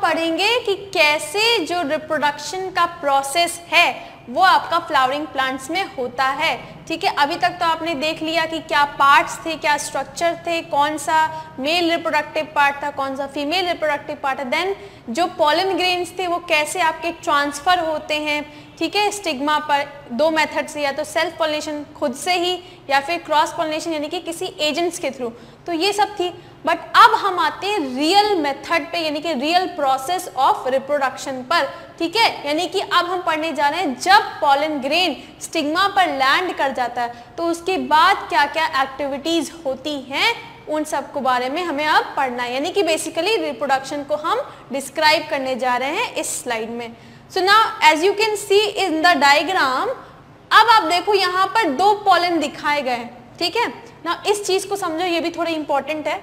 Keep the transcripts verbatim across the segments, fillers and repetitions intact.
पढ़ेंगे कि कैसे जो रिप्रोडक्शन का प्रोसेस है वो आपका फ्लावरिंग प्लांट्स में होता है। ठीक है, अभी तक तो आपने देख लिया कि क्या पार्ट्स थे, क्या स्ट्रक्चर थे, कौन सा मेल रिप्रोडक्टिव पार्ट था, कौन सा फीमेल रिप्रोडक्टिव पार्ट है। देन जो पॉलन ग्रेन्स थे वो कैसे आपके ट्रांसफर होते हैं, ठीक है, स्टिग्मा पर। दो मेथड से, या तो सेल्फ पॉलिनेशन खुद से ही, या फिर क्रॉस पॉलिनेशन यानी कि किसी एजेंट्स के थ्रू। तो ये सब थी। बट अब हम आते हैं रियल मेथड पे, यानी कि रियल प्रोसेस ऑफ रिप्रोडक्शन पर। ठीक है, यानी कि अब हम पढ़ने जा रहे हैं जब पॉलन ग्रेन स्टिग्मा पर लैंड कर जाता है तो उसके बाद क्या क्या एक्टिविटीज होती हैं, उन सब के बारे में हमें अब पढ़ना है। यानी कि बेसिकली रिप्रोडक्शन को हम डिस्क्राइब करने जा रहे हैं इस स्लाइड में। So now as you can see in the diagram, अब आप देखो यहाँ पर दो पॉलन दिखाए गए हैं। ठीक है, ना इस चीज को समझो, ये भी थोड़ा इंपॉर्टेंट है।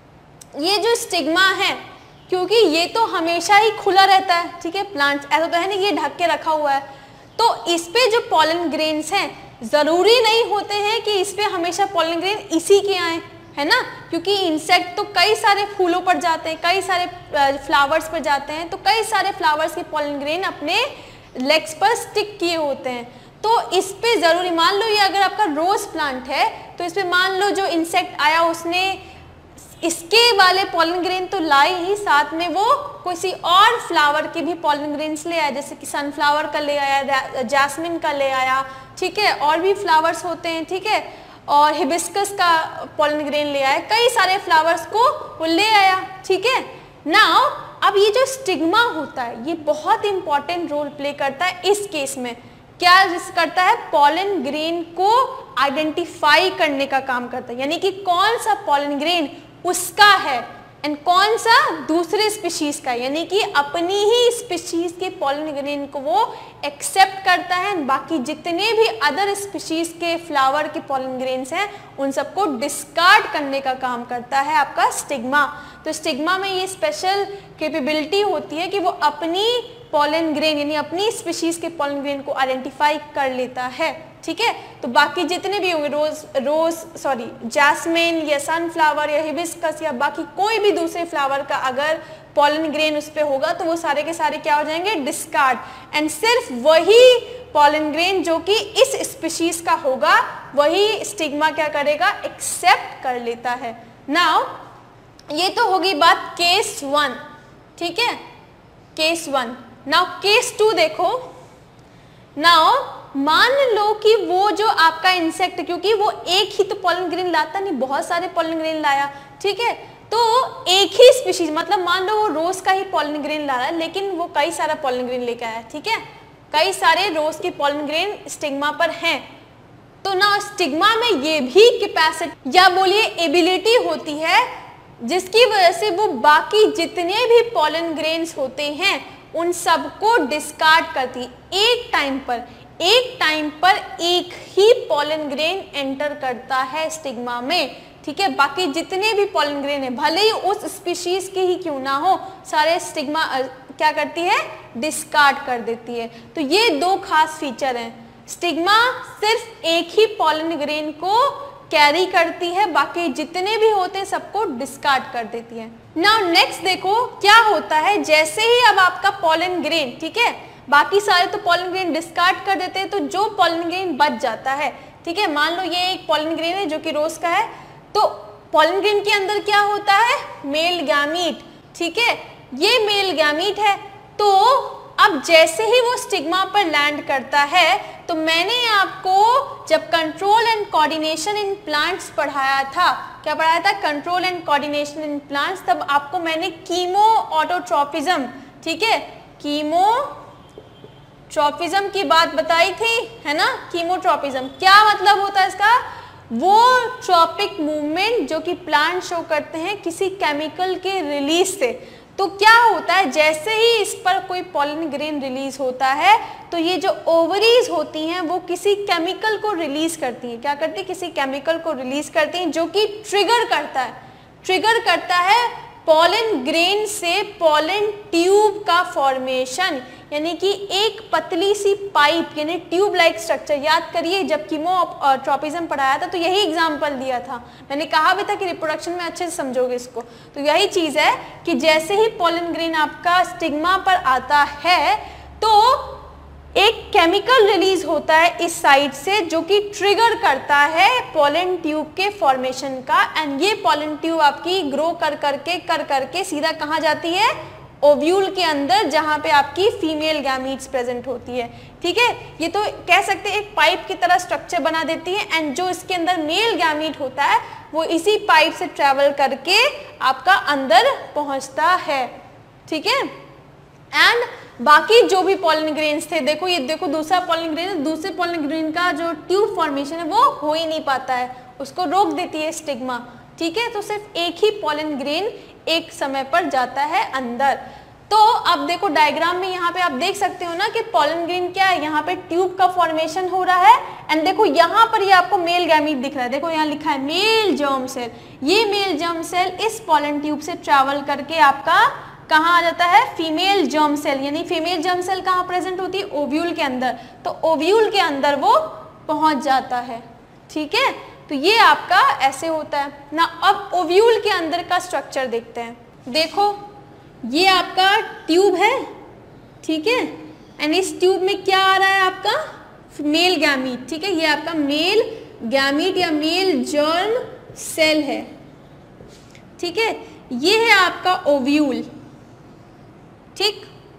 ये जो स्टिग्मा है, क्योंकि ये तो हमेशा ही खुला रहता है, ठीक है, प्लांट्स ऐसा तो है नहीं, ये ढक के रखा हुआ है, तो इस पे जो पॉलन ग्रेन्स हैं जरूरी नहीं होते हैं कि इस पे हमेशा पॉलन ग्रेन इसी के आए, है ना, क्योंकि इंसेक्ट तो कई सारे फूलों पर जाते हैं, कई सारे फ्लावर्स पर जाते हैं, तो कई सारे फ्लावर्स के पॉलन ग्रेन अपने लेग्स पर स्टिक किए होते हैं। तो इस पे जरूरी, मान लो ये अगर आपका रोज प्लांट है तो इस पे मान लो जो इंसेक्ट आया उसने इसके वाले पॉलन ग्रेन तो लाए ही, साथ में वो किसी और फ्लावर के भी पॉलन ग्रेन्स ले आया, जैसे कि सनफ्लावर का ले आया, जैस्मिन का ले आया, ठीक है, और भी फ्लावर्स होते हैं, ठीक है, और हिबिस्कस का पॉलन ग्रेन ले आया, कई सारे फ्लावर्स को वो ले आया। ठीक है, नाउ अब ये जो स्टिग्मा होता है ये बहुत इंपॉर्टेंट रोल प्ले करता है इस केस में। क्या करता है, पॉलन ग्रेन को आइडेंटिफाई करने का काम करता है, यानी कि कौन सा पॉलन ग्रेन उसका है एंड कौन सा दूसरे स्पीशीज का, यानी कि अपनी ही स्पीशीज के पॉलन ग्रेन को वो एक्सेप्ट करता है, बाकी जितने भी अदर स्पीशीज के फ्लावर के पॉलन ग्रेन्स हैं उन सबको डिस्कार्ड करने का काम करता है आपका स्टिग्मा। तो स्टिग्मा में ये स्पेशल कैपेबिलिटी होती है कि वो अपनी पॉलन ग्रेन यानी अपनी स्पीशीज के पॉलन ग्रेन को आइडेंटिफाई कर लेता है। ठीक है, तो बाकी जितने भी होंगे, रोज रोज सॉरी जैस्मिन या सनफ्लावर या हिबिस्कस या बाकी कोई भी दूसरे फ्लावर का अगर पॉलन ग्रेन उस पे होगा तो वो सारे के सारे क्या हो जाएंगे, डिस्कार्ड, एंड सिर्फ वही पॉलन ग्रेन जो कि इस स्पीशीज का होगा वही स्टिग्मा क्या करेगा, एक्सेप्ट कर लेता है। नाउ ये तो होगी बात केस वन, ठीक है, case one. Now case two देखो। नाउ मान लो कि वो जो आपका इंसेक्ट, क्योंकि वो एक ही तो पॉलन ग्रेन लाता नहीं, बहुत सारे पॉलन ग्रेन लाया, ठीक है, तो एक ही स्पीशीज, मतलब मान लो वो रोज का ही पॉलन ग्रेन ला रहा है लेकिन वो कई सारा पॉलन ग्रेन लेके आया, ठीक है, कई सारे रोज के पॉलन ग्रेन स्टिग्मा पर हैं। तो ना स्टिग्मा में ये भी कैपेसिटी या बोलिए एबिलिटी होती है जिसकी वजह से वो बाकी जितने भी पॉलन ग्रेन्स होते हैं उन सबको डिस्कार्ड करती है। एक टाइम पर एक टाइम पर एक ही पॉलन ग्रेन एंटर करता है स्टिग्मा में, ठीक है, बाकी जितने भी पॉलन ग्रेन है भले ही उस स्पीशीज के ही क्यों ना हो, सारे स्टिग्मा क्या करती है, डिस्कार्ड कर देती है। तो ये दो खास फीचर हैं, स्टिग्मा सिर्फ एक ही पॉलन ग्रेन को कैरी करती है, बाकी जितने भी होते हैं सबको डिस्कार्ड कर देती है। नाउ नेक्स्ट देखो क्या होता है, जैसे ही अब आपका पॉलन ग्रेन, ठीक है, बाकी सारे तो पॉलन ग्रेन डिस्कार्ड कर देते हैं, तो जो पॉलन ग्रेन बच जाता है, ठीक है, मान लो ये एक पॉलन ग्रेन है जो कि रोज का है, तो पॉलन ग्रेन के अंदर क्या होता है, मेल गैमीट, ठीक है, ये मेल गैमीट है। तो अब जैसे ही वो स्टिग्मा पर लैंड करता है, तो मैंने आपको जब control and coordination in plants पढ़ाया था, क्या पढ़ाया था, control and coordination in plants, तब आपको मैंने कीमो ऑटोट्रोपिज्म, ठीक है, कीमो ट्रोपिज्म की बात बताई थी, है ना। कीमोट्रोपिज्म क्या मतलब होता है इसका, वो ट्रॉपिक मूवमेंट जो कि प्लांट शो करते हैं किसी केमिकल के रिलीज से। तो क्या होता है, जैसे ही इस पर कोई पॉलन ग्रेन रिलीज होता है तो ये जो ओवरीज होती हैं वो किसी केमिकल को रिलीज करती हैं, क्या करती है, किसी केमिकल को रिलीज करती हैं जो कि ट्रिगर करता है ट्रिगर करता है पॉलन ग्रेन से पॉलन ट्यूब का फॉर्मेशन, यानी कि एक पतली सी पाइप यानी ट्यूब लाइक स्ट्रक्चर। याद करिए जब कीमोट्रॉपिज्म पढ़ाया था तो यही एग्जांपल दिया था, मैंने कहा भी था कि रिप्रोडक्शन में अच्छे से समझोगे इसको। तो यही चीज है कि जैसे ही पॉलन ग्रेन आपका स्टिग्मा पर आता है तो एक केमिकल रिलीज होता है इस साइड से जो कि ट्रिगर करता है पॉलन ट्यूब के फॉर्मेशन का, एंड ये पॉलन ट्यूब आपकी ग्रो कर करके कर करके सीधा कहाँ जाती है, ओव्यूल के अंदर, जहां पे आपकी फीमेल गैमीट्स प्रेजेंट होती है। ठीक है, ये तो कह सकते हैं एक पाइप की तरह स्ट्रक्चर बना देती है, एंड जो इसके अंदर मेल गैमीट होता है वो इसी पाइप से ट्रेवल करके आपका अंदर पहुंचता है। ठीक है, एंड बाकी जो भी पॉलन ग्रेन्स थे, देखो ये देखो दूसरा पॉलन ग्रेन है, दूसरे पॉलन ग्रेन का जो ट्यूब फॉर्मेशन है वो हो ही नहीं पाता है, उसको रोक देती है स्टिग्मा। ठीक है, तो सिर्फ एक ही पॉलन ग्रेन एक समय पर जाता है अंदर। तो अब देखो डायग्राम में यहाँ पे आप देख सकते हो ना कि पॉलन ग्रेन क्या है, यहाँ पे ट्यूब का फॉर्मेशन हो रहा है, एंड देखो यहाँ पर ये यह आपको मेल गैमीट दिख रहा है, देखो यहाँ लिखा है मेल जर्म सेल। ये मेल जर्म सेल इस पॉलन ट्यूब से ट्रैवल करके आपका कहाँ आ जाता है, फीमेल जर्म सेल, यानी फीमेल जर्म सेल कहाँ प्रेजेंट होती है, ओव्यूल के अंदर, तो ओव्यूल के अंदर वो पहुंच जाता है। ठीक है, तो ये आपका ऐसे होता है ना। अब ओव्यूल के अंदर का स्ट्रक्चर देखते हैं। देखो ये आपका ट्यूब है, ठीक है, एंड इस ट्यूब में क्या आ रहा है आपका मेल गैमीट। ठीक है, ये आपका मेल गैमीट या मेल जर्म सेल है। ठीक है, ये है आपका ओव्यूल। ठीक,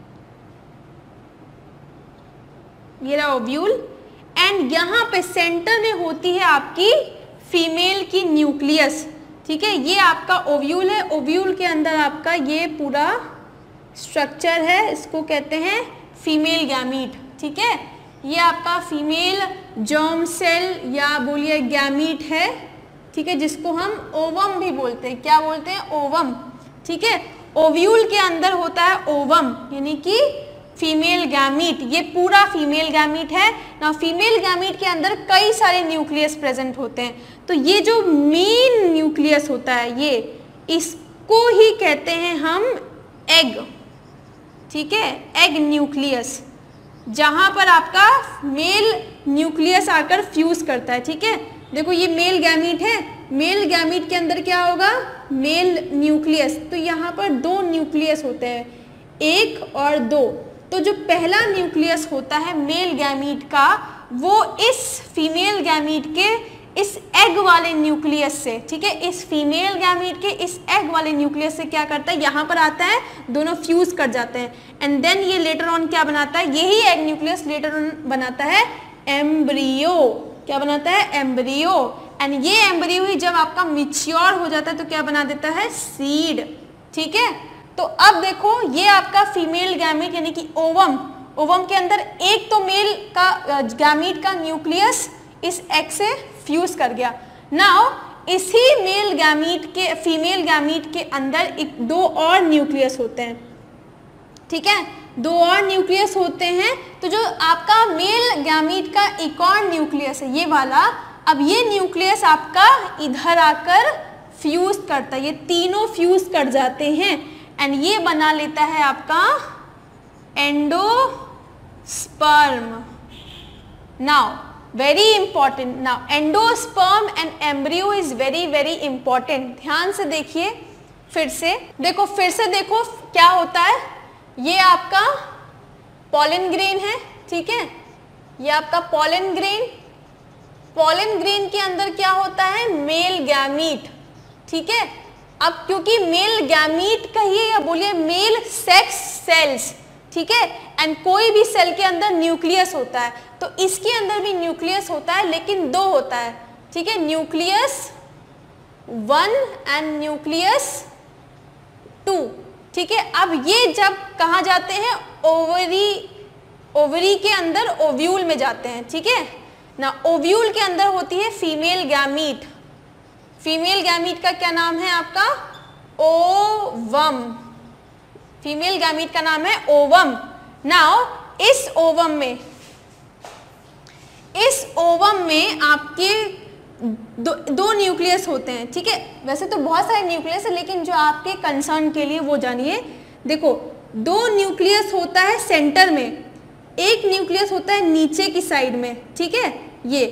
ये रहा ओव्यूल, एंड यहां पे सेंटर में होती है आपकी फीमेल की न्यूक्लियस। ठीक है, ये आपका ओव्यूल है, ओव्यूल के अंदर आपका ये पूरा स्ट्रक्चर है, इसको कहते हैं फीमेल गैमीट। ठीक है, ये आपका फीमेल जर्म सेल या बोलिए गैमीट है। ठीक है, जिसको हम ओवम भी बोलते हैं, क्या बोलते हैं, ओवम। ठीक है, ओव्यूल के अंदर होता है ओवम, यानी कि फीमेल गैमीट, ये पूरा फीमेल गैमीट है ना। फीमेल गैमीट के अंदर कई सारे न्यूक्लियस प्रेजेंट होते हैं, तो ये जो मेन न्यूक्लियस होता है ये, इसको ही कहते हैं हम एग। ठीक है, एग न्यूक्लियस, जहां पर आपका मेल न्यूक्लियस आकर फ्यूज करता है। ठीक है, देखो ये मेल गैमीट है, मेल गैमीट के अंदर क्या होगा, मेल न्यूक्लियस, तो यहाँ पर दो न्यूक्लियस होते हैं, एक और दो। तो जो पहला न्यूक्लियस होता है मेल गैमीट का, वो इस फीमेल गैमीट के इस एग वाले न्यूक्लियस से, ठीक है, इस फीमेल गैमीट के इस एग वाले न्यूक्लियस से क्या करता है, यहाँ पर आता है, दोनों फ्यूज कर जाते हैं, एंड देन ये लेटर ऑन क्या बनाता है, यही एग न्यूक्लियस लेटर ऑन बनाता है एम्ब्रियो। क्या बनाता है, एम्ब्रियो, एंड ये एम्ब्रियो ही जब आपका मिच्योर हो जाता है तो क्या बना देता है, सीड। ठीक है, तो अब देखो ये आपका फीमेल गैमीट यानी कि ओवम, ओवम के अंदर एक तो मेल का गैमीट का न्यूक्लियस इस एग से फ्यूज कर गया। नाउ इसी मेल गैमीट के फीमेल गैमीट के अंदर एक दो और न्यूक्लियस होते हैं। ठीक है, दो और न्यूक्लियस होते हैं, तो जो आपका मेल गैमीट का एक और न्यूक्लियस है ये वाला, अब ये न्यूक्लियस आपका इधर आकर फ्यूज करता है, ये तीनों फ्यूज कर जाते हैं, एंड ये बना लेता है आपका endosperm. Now very important, now endosperm and embryo is very very important. ध्यान से देखिए, फिर से देखो, फिर से देखो क्या होता है, ये आपका पॉलन ग्रेन है। ठीक है, ये आपका पॉलन ग्रेन, पॉलन ग्रेन के अंदर क्या होता है, मेल गैमीट। ठीक है, अब क्योंकि मेल गैमीट कहिए या बोलिए मेल सेक्स सेल्स, ठीक है, एंड कोई भी सेल के अंदर न्यूक्लियस होता है, तो इसके अंदर भी न्यूक्लियस होता है, लेकिन दो होता है। ठीक है, nucleus one and nucleus two. ठीक है, अब ये जब कहाँ जाते हैं, ओवरी, ओवरी के अंदर ओव्यूल में जाते हैं। ठीक है ना, ओव्यूल के अंदर होती है फीमेल गैमीट, फीमेल गैमीट का क्या नाम है आपका, ओवम, फीमेल गैमीट का नाम है ओवम। नाउ इस ओवम में, इस ओवम में आपके दो दो न्यूक्लियस होते हैं, ठीक है। वैसे तो बहुत सारे न्यूक्लियस है, लेकिन जो आपके कंसर्न के लिए वो जानिए। देखो, दो न्यूक्लियस होता है सेंटर में, एक न्यूक्लियस होता है नीचे की साइड में, ठीक है, ये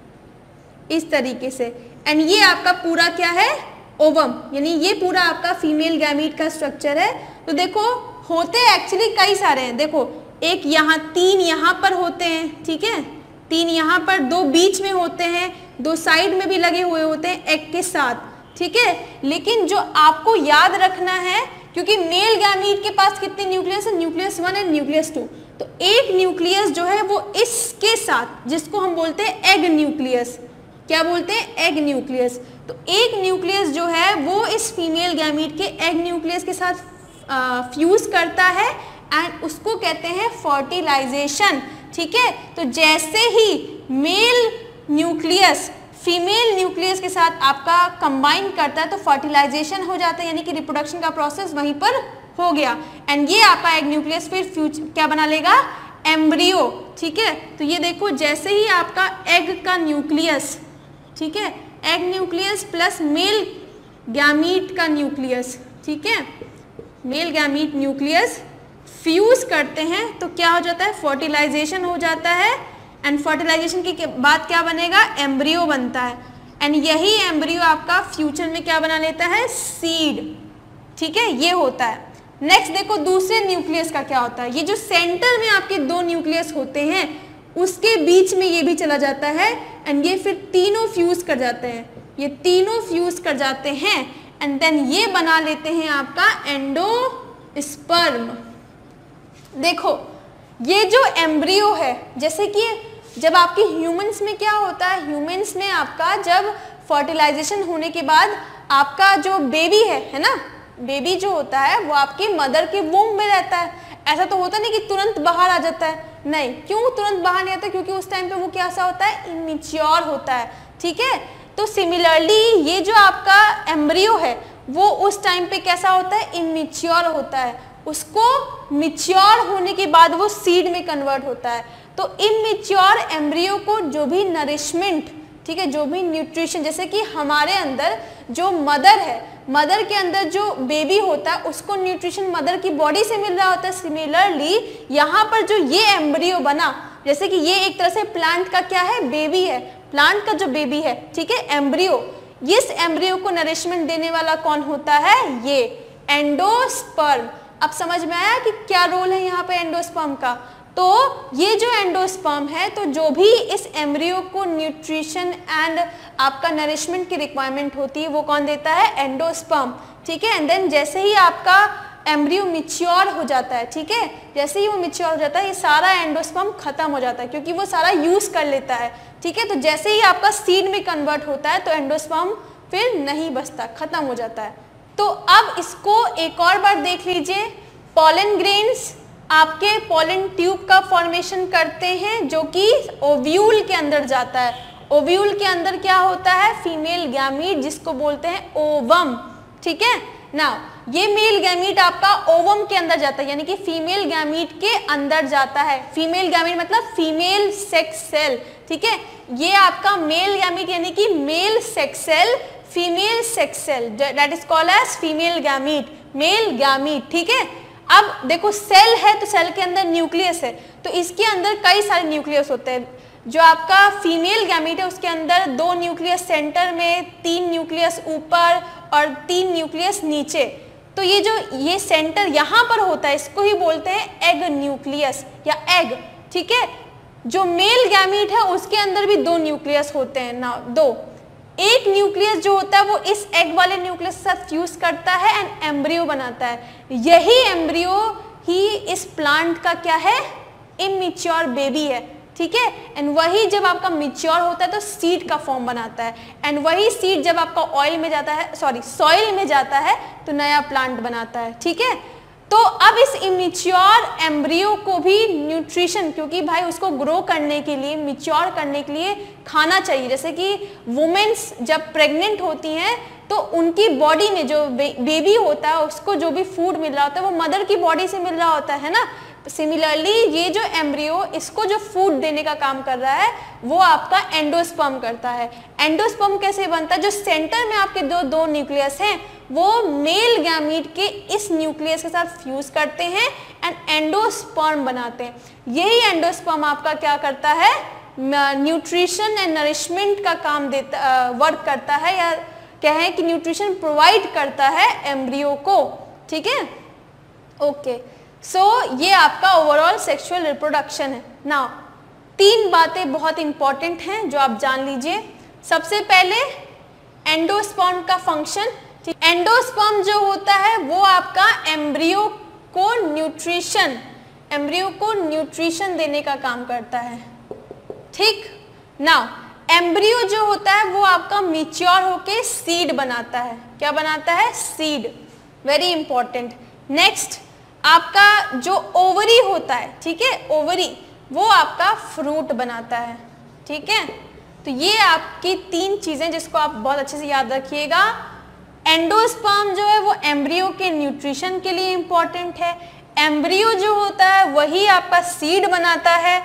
इस तरीके से। एंड ये आपका पूरा क्या है, ओवम, यानी ये पूरा आपका फीमेल गैमीट का स्ट्रक्चर है। तो देखो होते एक्चुअली कई सारे हैं। देखो, एक यहाँ, तीन यहाँ पर होते हैं, ठीक है, तीन यहाँ पर, दो बीच में होते हैं, दो साइड में भी लगे हुए होते हैं एग के साथ, ठीक है। लेकिन जो आपको याद रखना है, क्योंकि मेल गैमीट के पास कितने न्यूक्लियस है, nucleus one and nucleus two, तो एक न्यूक्लियस जो है वो इसके साथ, जिसको हम बोलते हैं एग न्यूक्लियस, क्या बोलते हैं, एग न्यूक्लियस। तो एक न्यूक्लियस जो है वो इस फीमेल गैमीट के एग न्यूक्लियस के साथ फ्यूज करता है एंड उसको कहते हैं फर्टिलाइजेशन, ठीक है। तो जैसे ही मेल न्यूक्लियस फीमेल न्यूक्लियस के साथ आपका कंबाइन करता है तो फर्टिलाइजेशन हो जाता है, यानी कि रिप्रोडक्शन का प्रोसेस वहीं पर हो गया। एंड ये आपका एग न्यूक्लियस फिर फ्यूचर क्या बना लेगा, एम्ब्रियो, ठीक है। तो ये देखो, जैसे ही आपका एग का न्यूक्लियस, ठीक है, egg nucleus plus male gamete का न्यूक्लियस, ठीक है, मेल गैमीट न्यूक्लियस फ्यूज करते हैं तो क्या हो जाता है, फर्टिलाइजेशन हो जाता है। एंड फर्टिलाइजेशन के बाद क्या बनेगा, एम्ब्रियो बनता है। एंड यही एम्ब्रियो आपका फ्यूचर में क्या बना लेता है, सीड, ठीक है, ये होता है। नेक्स्ट देखो, दूसरे न्यूक्लियस का क्या होता है, ये जो सेंटर में आपके दो न्यूक्लियस होते हैं उसके बीच में ये भी चला जाता है एंड ये फिर तीनों फ्यूज कर जाते हैं, ये तीनों फ्यूज कर जाते हैं एंड देन ये बना लेते हैं आपका एंडोस्पर्म। देखो, ये जो एम्ब्रियो है, जैसे कि जब आपकी ह्यूमंस में क्या होता है, ह्यूमंस में आपका जब फर्टिलाइजेशन होने के बाद आपका जो बेबी है है ना, बेबी जो होता है वो आपकी मदर के वूम्ब में रहता है। ऐसा तो होता नहीं कि तुरंत बाहर आ जाता है, नहीं। क्यों तुरंत बाहर नहीं आता, क्योंकि उस टाइम पे वो कैसा होता है, इमेच्योर होता है, ठीक है। तो सिमिलरली ये जो आपका एम्ब्रियो है वो उस टाइम पे कैसा होता है, इमेच्योर होता है। उसको मिच्योर होने के बाद वो सीड में कन्वर्ट होता है। तो इमेच्योर एम्ब्रियो को जो भी नरिशमेंट, ठीक है, जो भी न्यूट्रिशन, जैसे कि हमारे अंदर जो मदर है, मदर के अंदर जो बेबी होता है उसको न्यूट्रिशन मदर की बॉडी से मिल रहा होता है। सिमिलरली यहाँ पर जो ये एम्ब्रियो बना, जैसे कि ये एक तरह से प्लांट का क्या है, बेबी है, प्लांट का जो बेबी है, ठीक है, एम्ब्रियो, इस एम्ब्रियो को नरिशमेंट देने वाला कौन होता है, ये एंडोस्पर्म। अब समझ में आया कि क्या रोल है यहाँ पे एंडोस्पर्म का। तो ये जो एंडोस्पर्म है, तो जो भी इस एम्ब्रियो को न्यूट्रिशन एंड आपका नरिशमेंट की रिक्वायरमेंट होती है वो कौन देता है, एंडोस्पर्म, ठीक है। एंड देन जैसे ही आपका एम्ब्रियो मिच्योर हो जाता है, ठीक है, जैसे ही वो मिच्योर हो जाता है ये सारा एंडोस्पर्म खत्म हो जाता है, क्योंकि वो सारा यूज कर लेता है, ठीक है। तो जैसे ही आपका सीड में कन्वर्ट होता है तो एंडोस्पर्म फिर नहीं बचता, खत्म हो जाता है। तो अब इसको एक और बार देख लीजिए, पॉलन ग्रेन्स आपके पॉलन ट्यूब का फॉर्मेशन करते हैं जो कि ओव्यूल के अंदर जाता है। ओव्यूल के अंदर क्या होता है, फीमेल गैमीट, जिसको बोलते हैं ओवम, ठीक है ना। ये मेल गैमीट आपका ओवम के अंदर जाता है, यानी कि फीमेल गैमीट के अंदर जाता है। फीमेल गैमीट मतलब फीमेल सेक्स सेल, ठीक है। ये आपका मेल गैमीट यानी कि male sex cell, female sex cell, that is called as female gamete, male gamete, ठीक है। अब देखो, सेल है तो सेल के अंदर न्यूक्लियस है, तो इसके अंदर कई सारे न्यूक्लियस होते हैं। जो आपका फीमेल गैमीट है उसके अंदर दो न्यूक्लियस सेंटर में, तीन न्यूक्लियस ऊपर और तीन न्यूक्लियस नीचे। तो ये जो ये सेंटर यहाँ पर होता है इसको ही बोलते हैं एग न्यूक्लियस या एग, ठीक है। जो मेल गैमीट है उसके अंदर भी दो न्यूक्लियस होते हैं ना, दो। एक न्यूक्लियस जो होता है वो इस एग वाले न्यूक्लियस के साथ फ्यूज करता है एंड एम्ब्रियो बनाता है। यही एम्ब्रियो ही इस प्लांट का क्या है, इमेच्योर बेबी है, ठीक है। एंड वही जब आपका मिच्योर होता है तो सीड का फॉर्म बनाता है एंड वही सीड जब आपका ऑयल में जाता है, सॉरी सॉइल में जाता है तो नया प्लांट बनाता है, ठीक है। तो अब इस इमेच्योर एम्ब्रियो को भी न्यूट्रिशन, क्योंकि भाई उसको ग्रो करने के लिए, मिच्योर करने के लिए खाना चाहिए। जैसे कि वुमेन्स जब प्रेग्नेंट होती हैं तो उनकी बॉडी में जो बे, बेबी होता है उसको जो भी फूड मिल रहा होता है वो मदर की बॉडी से मिल रहा होता है ना। सिमिलरली ये जो एम्ब्रियो, इसको जो फूड देने का काम कर रहा है वो आपका एंडोस्पर्म करता है। एंडोस्पर्म कैसे बनता है? जो सेंटर में आपके दो दो न्यूक्लियस हैं वो मेल गैमीट के इस न्यूक्लियस के साथ फ्यूज करते हैं एंड एंडोस्पर्म बनाते हैं। यही एंडोस्पर्म आपका क्या करता है? न्यूट्रिशन एंड नरिशमेंट का काम देता, वर्क करता है, या कहें कि न्यूट्रिशन प्रोवाइड करता है एम्ब्रियो को। ठीक है, ओके। सो so, ये आपका ओवरऑल सेक्सुअल रिप्रोडक्शन है। नाउ तीन बातें बहुत इंपॉर्टेंट हैं जो आप जान लीजिए। सबसे पहले एंडोस्पर्म का फंक्शन। एंडोस्पर्म जो होता है वो आपका एम्ब्रियो को न्यूट्रिशन एम्ब्रियो को न्यूट्रिशन देने का काम करता है। ठीक, नाउ एम्ब्रियो जो होता है वो आपका मैच्योर होके सीड बनाता है। क्या बनाता है? सीड। Very important. नेक्स्ट, आपका जो ओवरी होता है, ठीक है, ओवरी, वो आपका फ्रूट बनाता है। ठीक है, तो ये आपकी तीन चीजें जिसको आप बहुत अच्छे से याद रखिएगा। एंडोस्पर्म जो है वो एम्ब्रियो के न्यूट्रिशन के लिए इंपॉर्टेंट है। एम्ब्रियो जो होता है वही आपका सीड बनाता है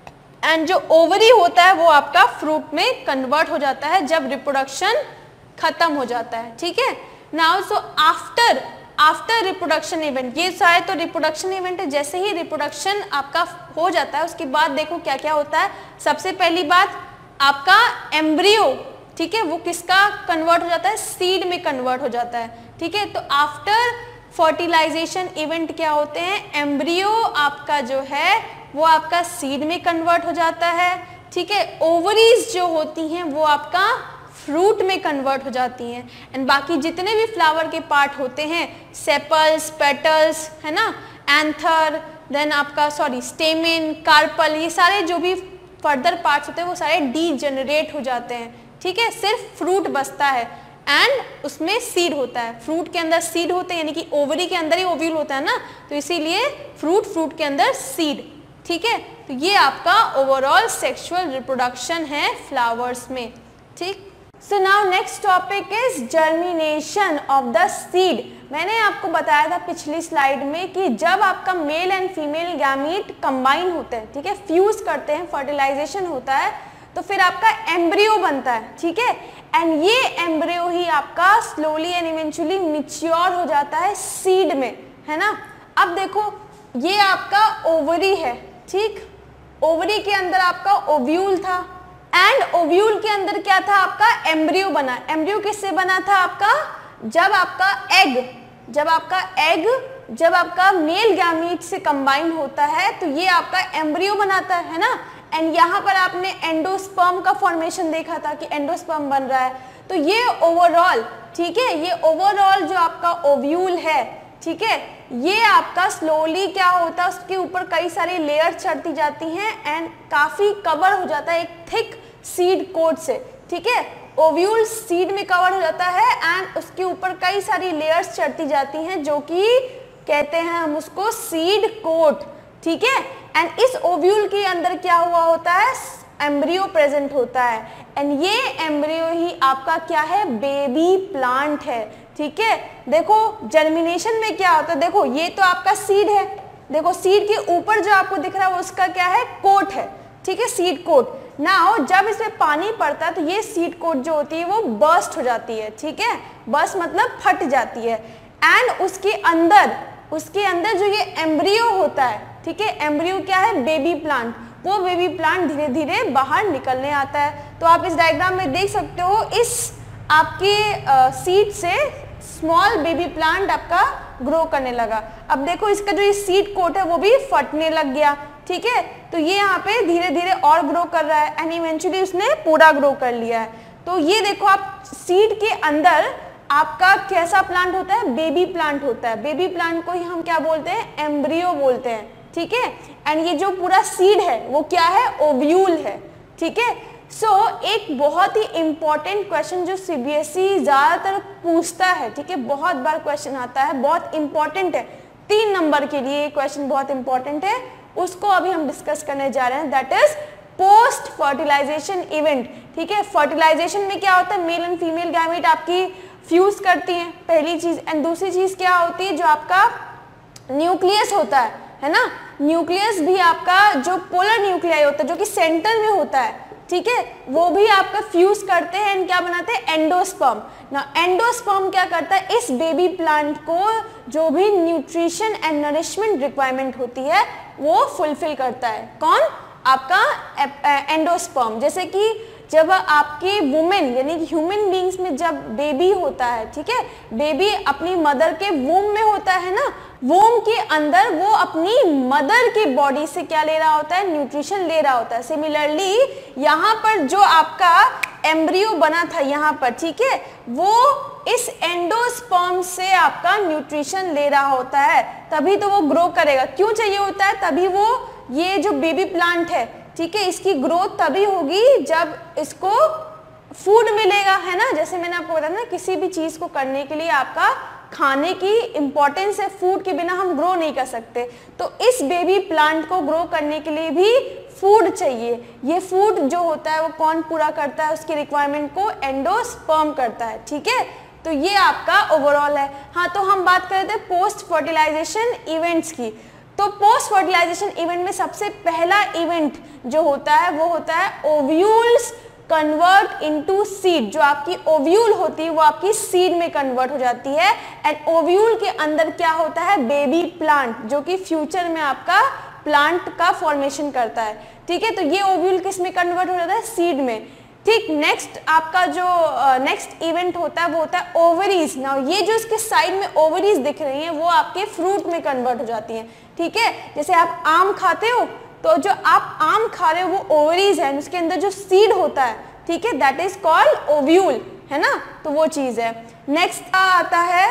एंड जो ओवरी होता है वो आपका फ्रूट में कन्वर्ट हो जाता है जब रिप्रोडक्शन खत्म हो जाता है। ठीक है, now so after after reproduction event, ये सारे तो रिप्रोडक्शन इवेंट है। जैसे ही रिप्रोडक्शन आपका हो जाता है उसके बाद देखो क्या क्या होता है। सबसे पहली बात, आपका एम्ब्रियो, ठीक है, वो किसका कन्वर्ट हो जाता है? सीड में कन्वर्ट हो जाता है। ठीक है, तो आफ्टर फर्टिलाइजेशन इवेंट क्या होते हैं? एम्ब्रियो आपका जो है वो आपका सीड में कन्वर्ट हो जाता है। ठीक है, ओवरीज जो होती हैं वो आपका फ्रूट में कन्वर्ट हो जाती हैं एंड बाकी जितने भी फ्लावर के पार्ट होते हैं, सेपल्स, पेटल्स, है ना, एंथर, देन आपका सॉरी स्टेमेन, कार्पल, ये सारे जो भी फर्दर पार्ट्स होते हैं वो सारे डीजेनरेट हो जाते हैं। ठीक है, सिर्फ फ्रूट बचता है एंड उसमें सीड होता है। फ्रूट के अंदर सीड होते हैं, यानी कि ओवरी के अंदर ही ओव्यूल होता है ना, तो इसीलिए फ्रूट फ्रूट के अंदर सीड। ठीक है, तो ये आपका ओवरऑल सेक्सुअल रिप्रोडक्शन है फ्लावर्स में। ठीक, so now next topic is germination of the seed. मैंने आपको बताया था पिछली स्लाइड में कि जब आपका male and female gamete combine होते हैं, ठीक है, फ्यूज करते हैं, फर्टिलाइजेशन होता है, तो फिर आपका एम्ब्रियो बनता है। ठीक है, एंड ये एम्ब्रियो ही आपका स्लोली एंड इवेंचुअली मैच्योर हो जाता है सीड में, है ना। अब देखो ये आपका ओवरी है, ठीक, ओवरी के अंदर आपका ओव्यूल था एंड ओव्यूल के अंदर क्या था? आपका एम्ब्रियो बना। एम्ब्रियो किससे बना था आपका? जब आपका एग जब आपका एग जब आपका मेल गैमीट से कंबाइन होता है तो ये आपका एम्ब्रियो बनाता है ना। एंड यहाँ पर आपने एंडोस्पर्म का फॉर्मेशन देखा था कि एंडोस्पर्म बन रहा है। तो ये ओवरऑल, ठीक है, ये ओवरऑल जो आपका ओव्यूल है, ठीक है, ये आपका स्लोली क्या होता है, उसके ऊपर कई सारी लेयर चढ़ती जाती हैं एंड काफी कवर हो जाता है एक थिक सीड कोट से। ठीक है, ओव्यूल सीड में कवर हो जाता है एंड उसके ऊपर कई सारी लेयर्स चढ़ती जाती हैं जो कि कहते हैं हम उसको सीड कोट। ठीक है, एंड इस ओव्यूल के अंदर क्या हुआ होता है? एम्ब्रियो प्रेजेंट होता है एंड ये एम्ब्रियो ही आपका क्या है? बेबी प्लांट है। ठीक है, देखो जर्मिनेशन में क्या होता है, देखो ये तो आपका सीड है, देखो सीड के ऊपर जो आपको दिख रहा है वो उसका क्या है? कोट है। ठीक है, सीड कोट। नाउ जब इसमें पानी पड़ता है तो ये सीड कोट जो होती है वो बर्स्ट हो जाती है। ठीक है, बर्स्ट मतलब फट जाती है एंड उसके अंदर उसके अंदर जो ये एम्ब्रियो होता है, ठीक है, एम्ब्रियो क्या है? Baby plant. वो बेबी प्लांट धीरे धीरे बाहर निकलने आता है। तो आप इस डायग्राम में देख सकते हो, इस आपके सीड से स्मॉल बेबी प्लांट आपका ग्रो करने लगा। अब देखो इसका जो ये सीड कोट है वो भी फटने लग गया। ठीक है, तो ये यहाँ पे धीरे धीरे और ग्रो कर रहा है एंड इवेंचुअली उसने पूरा ग्रो कर लिया है। तो ये देखो आप सीड के अंदर आपका कैसा प्लांट होता है? बेबी प्लांट होता है। बेबी प्लांट को ही हम क्या बोलते हैं? एम्ब्रियो बोलते हैं। ठीक है, एंड ये जो पूरा सीड है वो क्या है? ओव्यूल है। ठीक है, सो so, एक बहुत ही इंपॉर्टेंट क्वेश्चन जो सीबीएसई ज्यादातर पूछता है, ठीक है, बहुत बार क्वेश्चन आता है, बहुत इंपॉर्टेंट है, तीन नंबर के लिए क्वेश्चन बहुत इंपॉर्टेंट है, उसको अभी हम डिस्कस करने जा रहे हैं, that is post fertilization event. ठीक है, फर्टिलाइजेशन में क्या होता है? मेल एंड फीमेल गैमेट आपकी फ्यूज करती हैं, पहली चीज, एंड दूसरी चीज क्या होती है? जो आपका न्यूक्लियस होता है है ना, न्यूक्लियस भी आपका जो पोलर न्यूक्लियाई होता है जो कि सेंटर में होता है, ठीक है, वो भी आपका फ्यूज करते हैं एंड क्या बनाते हैं, एंडोस्पर्म। ना एंडोस्पर्म क्या करता है, इस बेबी प्लांट को जो भी न्यूट्रिशन एंड नरिशमेंट रिक्वायरमेंट होती है वो फुलफिल करता है। कौन, आपका एंडोस्पर्म। जैसे कि जब आपकी वुमेन यानी कि ह्यूमन बींग्स में जब बेबी होता है, ठीक है, बेबी अपनी मदर के वूम में होता है ना, वूम के अंदर वो अपनी मदर की बॉडी से क्या ले रहा होता है, न्यूट्रिशन ले रहा होता है। सिमिलरली यहाँ पर जो आपका एम्ब्रियो बना था यहाँ पर, ठीक है, वो इस एंडोस्पर्म से आपका न्यूट्रिशन ले रहा होता है, तभी तो वो ग्रो करेगा। क्यों चाहिए होता है, तभी वो ये जो बेबी प्लांट है, ठीक है, इसकी ग्रोथ तभी होगी जब इसको फूड मिलेगा, है ना। जैसे मैंने आपको बताया ना, किसी भी चीज को करने के लिए आपका खाने की इंपॉर्टेंस है, फूड के बिना हम ग्रो नहीं कर सकते। तो इस बेबी प्लांट को ग्रो करने के लिए भी फूड चाहिए। ये फूड जो होता है वो कौन पूरा करता है, उसकी रिक्वायरमेंट को एंडोस्पर्म करता है, ठीक है। तो ये आपका ओवरऑल है। हाँ, तो हम बात कर रहे थे पोस्ट फर्टिलाइजेशन इवेंट्स की। तो पोस्ट फर्टिलाइजेशन इवेंट में सबसे पहला इवेंट जो होता है वो होता है ओव्यूल्स कन्वर्ट इनटू सीड। जो आपकी ओव्यूल होती है वो आपकी सीड में कन्वर्ट हो जाती है एंड ओव्यूल के अंदर क्या होता है, बेबी प्लांट, जो कि फ्यूचर में आपका प्लांट का फॉर्मेशन करता है, ठीक है। तो ये ओव्यूल किस में कन्वर्ट हो जाता है, सीड में, ठीक। नेक्स्ट आपका जो नेक्स्ट इवेंट होता है वो होता है ओवरीज। ना ये जो इसके साइड में ओवरीज दिख रही हैं वो आपके फ्रूट में कन्वर्ट हो जाती हैं, ठीक है। जैसे आप आम खाते हो तो जो आप आम खा रहे हो वो ओवरीज है, उसके अंदर जो सीड होता है, ठीक है, दैट इज कॉल्ड ओव्यूल, है ना। तो वो चीज है। नेक्स्ट आता है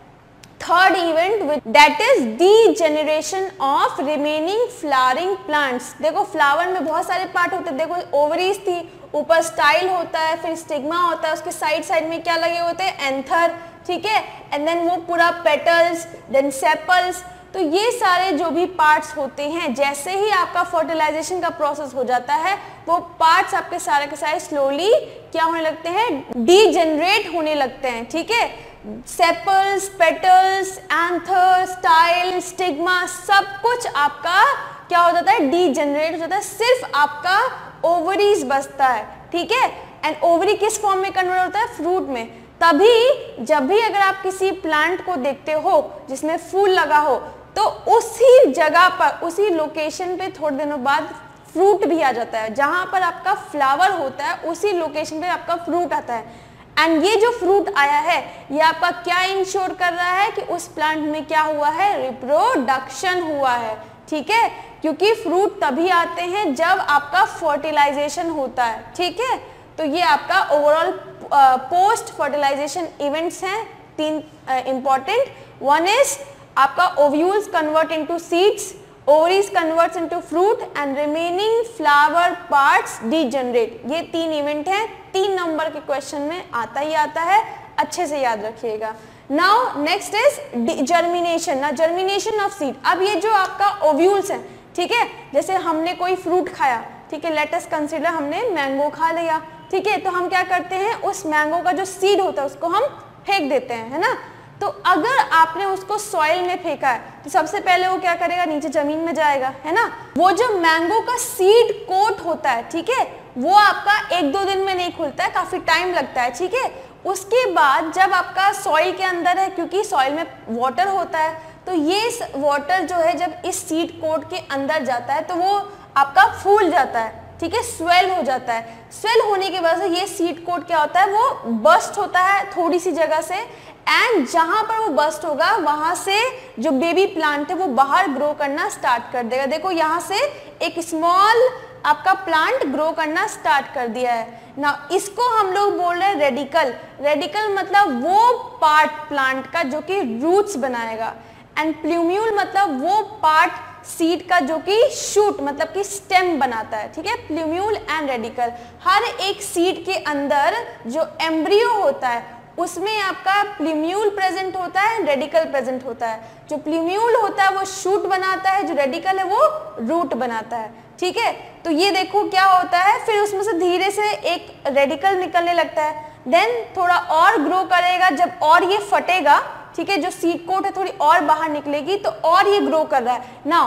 third event, that is degeneration of remaining flowering plants. देखो फ्लावर में बहुत सारे पार्ट होते हैं, देखो ओवरीज थी, ऊपर स्टाइल होता है, फिर स्टिग्मा होता है, उसके साइड साइड में क्या लगे होते हैं, एंथर, ठीक है, एंड देन वो पूरा पेटल्स, देन सेपल्स। तो ये सारे जो भी पार्ट्स होते हैं, जैसे ही आपका फर्टिलाइजेशन का प्रोसेस हो जाता है वो पार्ट्स आपके सारे के सारे स्लोली क्या होने लगते हैं, डीजेनरेट होने लगते हैं, ठीक है। Sepals, petals, anther, style, stigma, सब कुछ आपका क्या हो जाता है, डीजेनरेट हो जाता है, सिर्फ आपका ओवरीज बचता है, ठीक है। एंड ओवरी किस फॉर्म में कन्वर्ट होता है, फ्रूट में। तभी जब भी अगर आप किसी प्लांट को देखते हो जिसमें फूल लगा हो तो उसी जगह पर, उसी लोकेशन पे थोड़े दिनों बाद फ्रूट भी आ जाता है। जहां पर आपका फ्लावर होता है उसी लोकेशन पे आपका फ्रूट आता है। एंड ये जो फ्रूट आया है ये आपका क्या इंश्योर कर रहा है कि उस प्लांट में क्या हुआ है, रिप्रोडक्शन हुआ है, ठीक है। क्योंकि फ्रूट तभी आते हैं जब आपका फर्टिलाइजेशन होता है, ठीक है। तो ये आपका ओवरऑल पोस्ट फर्टिलाइजेशन इवेंट्स हैं तीन इंपॉर्टेंट। वन इज आपका ovules convert into seeds, ovaries converts into fruit and remaining flower parts degenerate. ये तीन इवेंट हैं, तीन नंबर के क्वेश्चन में आता ही आता है, अच्छे से याद रखिएगा। Now next is germination. ना जर्मिनेशन ऑफ सीड। अब ये जो आपका ओव्यूल्स हैं, ठीक है, जैसे हमने कोई फ्रूट खाया, ठीक है, लेट अस कंसीडर हमने मैंगो खा लिया, ठीक है, तो हम क्या करते हैं, उस मैंगो का जो सीड होता है उसको हम फेंक देते हैं, है ना। तो अगर आपने उसको सॉइल में फेंका है तो सबसे पहले वो क्या करेगा, नीचे जमीन में जाएगा, है ना। वो जो मैंगो का सीड कोट होता है, ठीक है, वो आपका एक दो दिन में नहीं खुलता है, काफी टाइम लगता है, ठीक है। उसके बाद जब आपका सॉइल के अंदर है, क्योंकि सॉइल में वाटर होता है, तो ये वाटर जो है जब इस सीड कोट के अंदर जाता है तो वो आपका फूल जाता है, ठीक है, स्वेल हो जाता है। स्वेल होने की वजह से ये सीड कोट क्या होता है, वो बस्ट होता है थोड़ी सी जगह से, एंड जहां पर वो बस्ट होगा वहां से जो बेबी प्लांट है वो बाहर ग्रो करना स्टार्ट कर देगा। देखो यहाँ से एक स्मॉल आपका प्लांट ग्रो करना स्टार्ट कर दिया है ना। इसको हम लोग बोल रहे हैं रेडिकल। रेडिकल मतलब वो पार्ट प्लांट का जो कि रूट्स बनाएगा, एंड प्ल्यूम्यूल मतलब वो पार्ट सीड का जो कि शूट मतलब कि स्टेम बनाता है, ठीक है। प्ल्यूम्यूल एंड रेडिकल, हर एक सीड के अंदर जो एम्ब्रियो होता है उसमें आपका प्ल्यूम्यूल प्रेजेंट होता है, रेडिकल प्रेजेंट होता है। जो प्ल्यूम्यूल होता है वो शूट बनाता है, जो रेडिकल है वो रूट बनाता है, ठीक है। तो ये देखो क्या होता है, फिर उसमें से धीरे से एक रेडिकल निकलने लगता है, देन थोड़ा और ग्रो करेगा, जब और ये फटेगा, ठीक है, जो सीड कोट है थोड़ी और बाहर निकलेगी तो और ये ग्रो कर रहा है। नाउ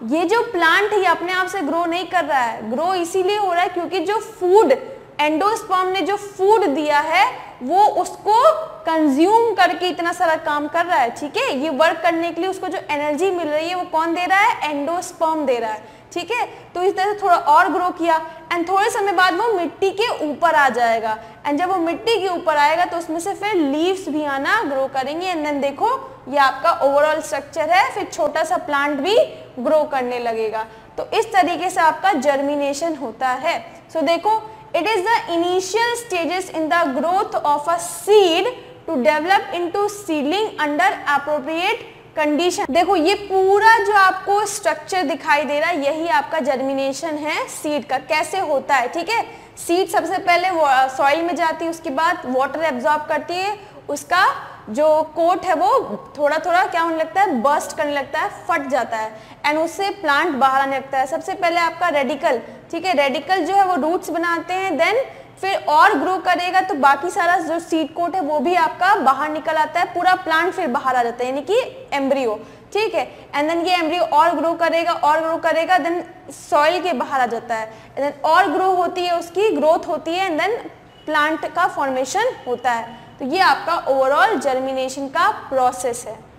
ये जो प्लांट है ये अपने आप से ग्रो नहीं कर रहा है, ग्रो इसीलिए हो रहा है क्योंकि जो फूड एंडोस्पर्म ने जो फूड दिया है वो उसको कंज्यूम करके इतना सारा काम कर रहा है, ठीक है। ये वर्क करने के लिए उसको जो एनर्जी मिल रही है वो कौन दे रहा है, एंडोस्पर्म दे रहा है, ठीक है। तो इस तरह से थोड़ा और ग्रो किया एंड थोड़े समय बाद वो मिट्टी के ऊपर आ जाएगा एंड जब वो मिट्टी के ऊपर आएगा तो उसमें से फिर लीव्स भी आना ग्रो करेंगे एंड देन देखो ये आपका ओवरऑल स्ट्रक्चर है, फिर छोटा सा प्लांट भी ग्रो करने लगेगा। तो इस तरीके से आपका जर्मिनेशन होता है। सो so, देखो it is the initial stages in the growth of a seed to develop into seedling under appropriate condition। देखो ये पूरा जो आपको स्ट्रक्चर दिखाई दे रहा है यही आपका जर्मिनेशन है सीड का, कैसे होता है, ठीक है। सीड सबसे पहले सॉइल में जाती है, उसके बाद वाटर एब्जॉर्ब करती है, उसका जो कोट है वो थोड़ा थोड़ा क्या होने लगता है, बर्स्ट करने लगता है, फट जाता है एंड उससे प्लांट बाहर आने लगता है। सबसे पहले आपका रेडिकल, ठीक है, रेडिकल जो है वो रूट्स बनाते हैं, देन फिर और ग्रो करेगा तो बाकी सारा जो सीड कोट है वो भी आपका बाहर निकल आता है, पूरा प्लांट फिर बाहर आ जाता है, यानी कि एम्ब्रियो, ठीक है। एंड देन ये एम्ब्रियो और ग्रो करेगा और ग्रो करेगा देन सॉइल के बाहर आ जाता है, एंड देन और ग्रो होती है, उसकी ग्रोथ होती है एंड देन प्लांट का फॉर्मेशन होता है। तो ये आपका ओवरऑल जर्मिनेशन का प्रोसेस है।